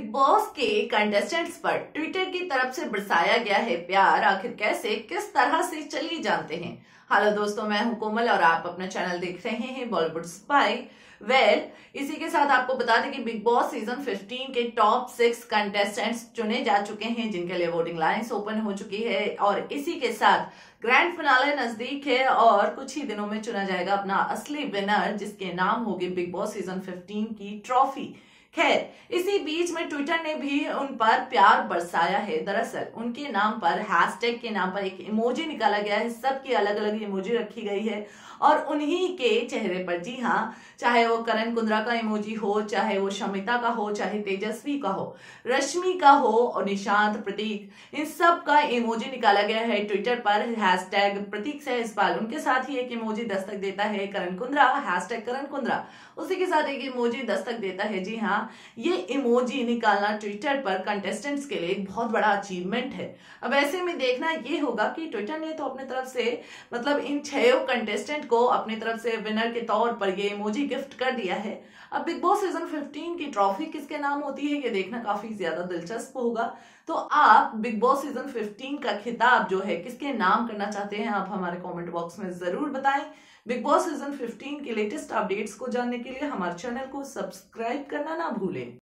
Big Boss के contestants पर Twitter की तरफ से बरसाया गया है प्यार, आखिर कैसे किस तरह से, चलिए जानते हैं। हेलो दोस्तों, मैं हूं कोमल और आप अपना चैनल देख रहे हैं बॉलीवुड स्पाई। इसी के साथ आपको बता दें कि बिग बॉस सीजन 15 के टॉप 6 कंटेस्टेंट्स चुने जा चुके हैं, जिनके लिए वोटिंग लाइन्स ओपन हो चुकी है और इसी के साथ ग्रैंड फिनाले नजदीक है और कुछ ही दिनों में चुना जाएगा अपना असली विनर, जिसके नाम होगी बिग बॉस सीजन 15 की ट्रॉफी। खैर, इसी बीच में ट्विटर ने भी उन पर प्यार बरसाया है। दरअसल उनके नाम पर हैशटैग के नाम पर एक इमोजी निकाला गया है, सबकी अलग अलग इमोजी रखी गई है और उन्हीं के चेहरे पर, जी हाँ, चाहे वो करण कुंद्रा का इमोजी हो, चाहे वो शमिता का हो, चाहे तेजस्वी का हो, रश्मि का हो और निशांत, प्रतीक, इन सब का इमोजी निकाला गया है ट्विटर पर हैशटैग प्रतीक से इस्पाल। उनके साथ ही एक इमोजी दस्तक देता है करण कुंद्रा, हैशटैग करण कुंद्रा, उसी के साथ एक इमोजी दस्तक देता है। जी हाँ, ये इमोजी निकालना ट्विटर पर कंटेस्टेंट्स के लिए एक बहुत बड़ा अचीवमेंट है। अब ऐसे में देखना ये होगा कि ट्विटर ने तो अपने तरफ से, मतलब इन 6 कंटेस्टेंट को अपनी तरफ से विनर के तौर पर ये इमोजी गिफ्ट कर दिया है। अब बिग बॉस सीजन 15 की ट्रॉफी किसके नाम होती है, ये देखना काफी ज्यादा दिलचस्प होगा। तो आप बिग बॉस सीजन 15 का खिताब जो है किसके नाम करना चाहते हैं, आप हमारे कमेंट बॉक्स में जरूर बताएं। बिग बॉस सीजन 15 के लेटेस्ट अपडेट्स को जानने के लिए हमारे चैनल को सब्सक्राइब करना ना भूलें।